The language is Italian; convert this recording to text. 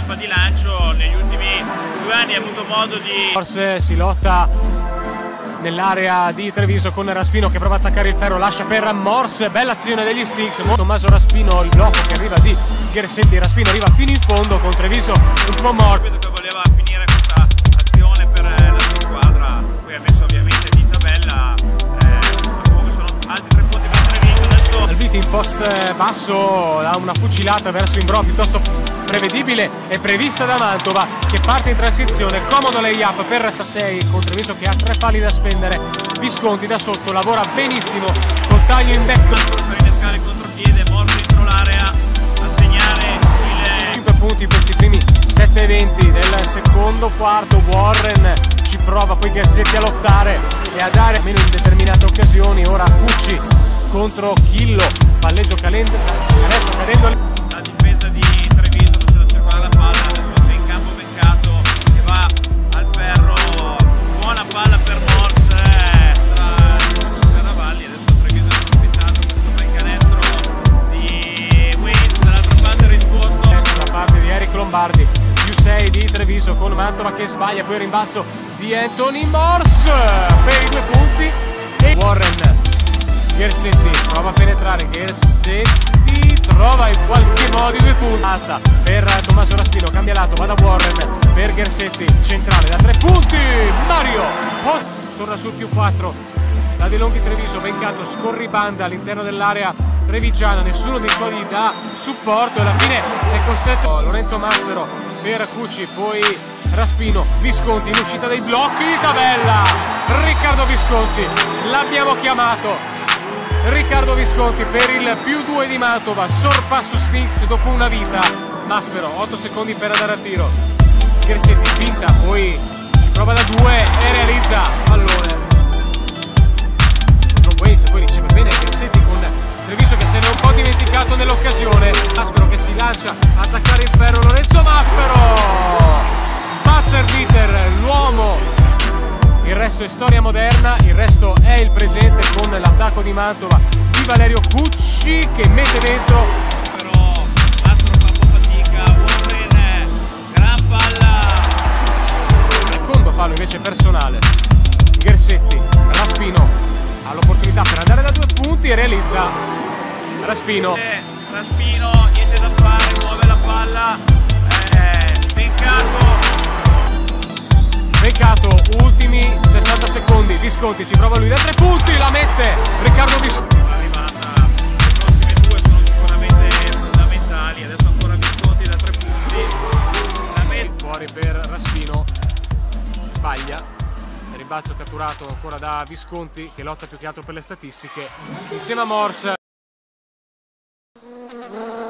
rampa di lancio. Negli ultimi 2 anni ha avuto modo di... Forse si lotta nell'area di Treviso con Raspino che prova a attaccare il ferro, lascia per Morse, bella azione degli Stinks, Tommaso Raspino, il blocco che arriva di Ghersetti, Raspino arriva fino in fondo con Treviso un po' morto. Che voleva finire questa azione per la sua squadra, poi ha messo ovviamente di tabella, comunque sono altri 3 punti per Treviso. Adesso Alviti in post basso ha una fucilata verso Imbrò piuttosto prevedibile e prevista da Mantova che parte in transizione, comodo layup per 6 con Treviso che ha 3 falli da spendere. Visconti da sotto lavora benissimo col taglio in back per innescare il contropiede, Morse dentro l'area a segnare il 5 punti in questi primi 7-20 del secondo quarto. Warren ci prova, poi Ghersetti a lottare e a dare meno in determinate occasioni. Ora Cucci contro Chillo, palleggio cadendo la difesa di Treviso, non c'è da cercare la palla, adesso c'è in campo Beccato che va al ferro, buona palla per Morse tra Ravalli. Adesso Treviso ha approfittato questo bel canestro di Wins, dall'altra parte risposto da parte di Eric Lombardi, più 6 di Treviso con Mantova che sbaglia, poi il rimbalzo di Anthony Morse per i 2 punti e Warren. Ghersetti prova a penetrare, Ghersetti trova in qualche modo i 2 punti per Tommaso Raspino, cambia lato, va da Warren per Ghersetti, centrale da 3 punti, Mario Post torna sul più 4 da De Longhi. Treviso, Vencato scorribanda all'interno dell'area trevigiana, nessuno dei suoi gli dà supporto e alla fine è costretto Lorenzo Maspero per Cucci, poi Raspino, Visconti in uscita dei blocchi di tabella, Riccardo Visconti l'abbiamo chiamato, Riccardo Visconti per il più 2 di Mantova, sorpasso Stinks dopo una vita. Maspero 8 secondi per andare a tiro, Ghersetti finta, poi ci prova da 2 e realizza pallone. Non Waynes poi riceve bene Ghersetti con Treviso che se ne è un po' dimenticato nell'occasione. Maspero che si lancia a attaccare il ferro, Lorenzo Maspero, Buzzer beater, l'uomo. Il resto è storia moderna, il resto è il presente con l'attacco di Mantova di Valerio Cucci che mette dentro. Però Mastro fa un po' fatica, Warren, gran palla. Secondo fallo invece personale. Ghersetti, Raspino ha l'opportunità per andare da 2 punti e realizza. Raspino. Raspino, niente da fare, muove la palla. Vencato, ultimi 60 secondi, Visconti ci prova lui da 3 punti, la mette Riccardo Visconti. Arrivata, le prossime 2 sono sicuramente fondamentali, adesso ancora Visconti da 3 punti. La mette fuori per Raspino, sbaglia, rimbalzo catturato ancora da Visconti che lotta più che altro per le statistiche, insieme a Morse.